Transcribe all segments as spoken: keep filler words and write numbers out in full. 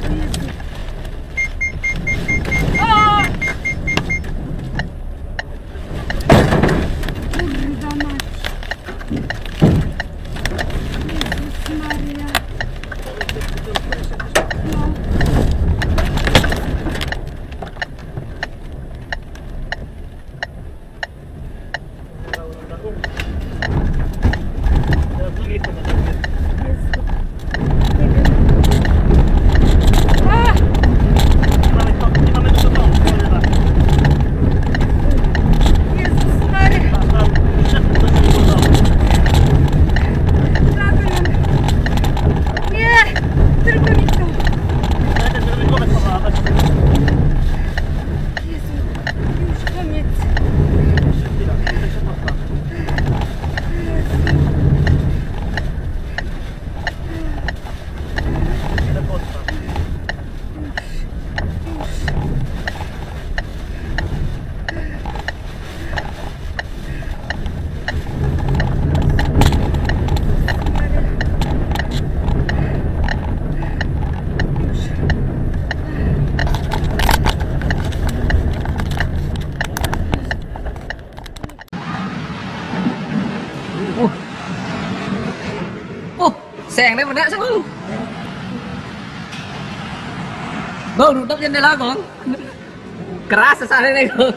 Sèn đấy mà đã sao không? Vâng, đúng tóc nhân đây là con. Crash sao đây này không?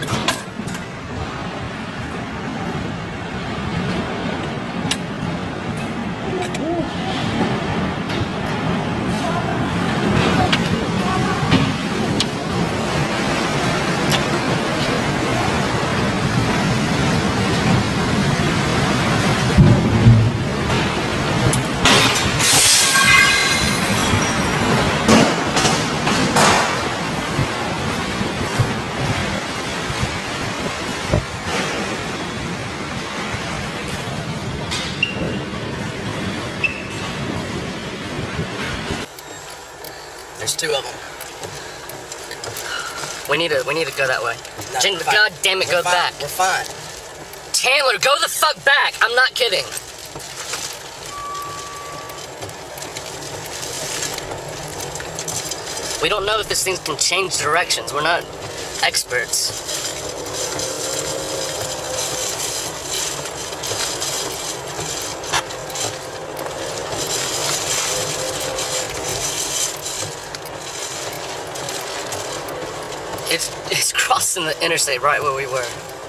There's two of them. We need to, we need to go that way. No, Jen, fine. God damn it, We're go fine. back. We're fine. Chandler, go the fuck back. I'm not kidding. We don't know if this thing can change directions. We're not experts. It's, it's crossing the interstate right where we were.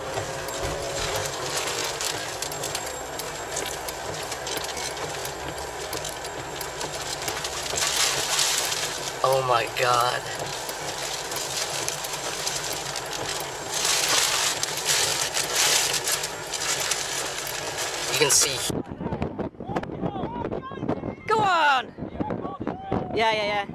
Oh my God. You can see. Go on! Yeah, yeah, yeah.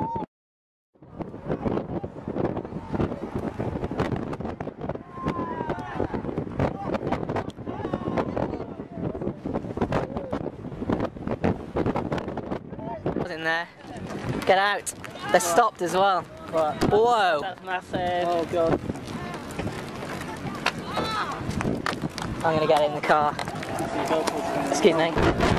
In there. Get out. They're stopped as well. What? Whoa. That's massive. Oh god. I'm gonna get in the car. Excuse me.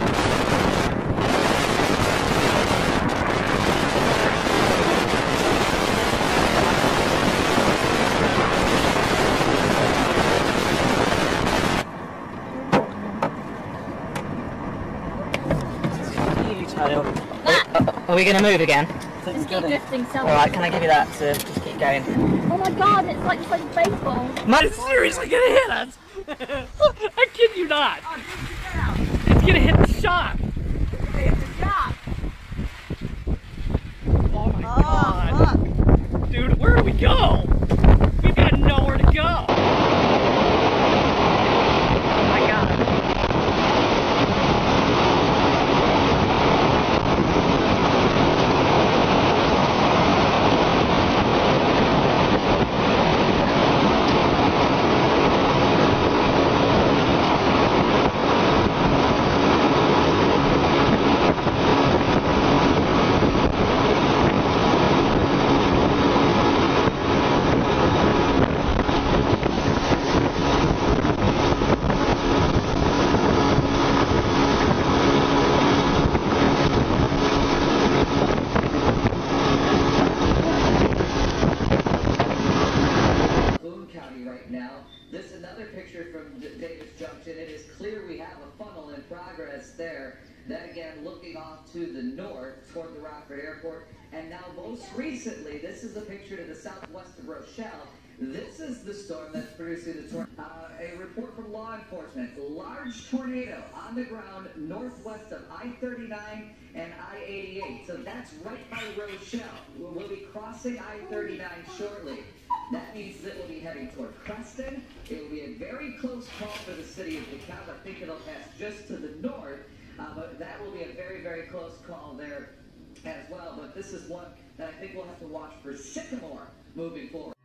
Are we going to move again? Just keep drifting south. Alright, can I give you that to just keep going? Oh my god, it's like it's like baseball. Man, seriously gonna hit us! I kid you not! It's gonna hit the shop! Oh my god! Dude, where do we go? We've got nowhere to go! Oh my god. west there. Then again, looking off to the north toward the Rockford Airport. And now most recently, this is a picture to the southwest of Rochelle. This is the storm that's producing the tornado. Uh, a report from law enforcement. Large tornado on the ground northwest of I thirty-nine and I eighty-eight. So that's right by Rochelle. We'll be crossing I thirty-nine shortly. That means that we'll be heading toward Creston. It will be a very close call for the city of DeKalb. I think it'll pass just to the north. Uh, but that will be a very, very close call there as well. But this is one that I think we'll have to watch for Sycamore moving forward.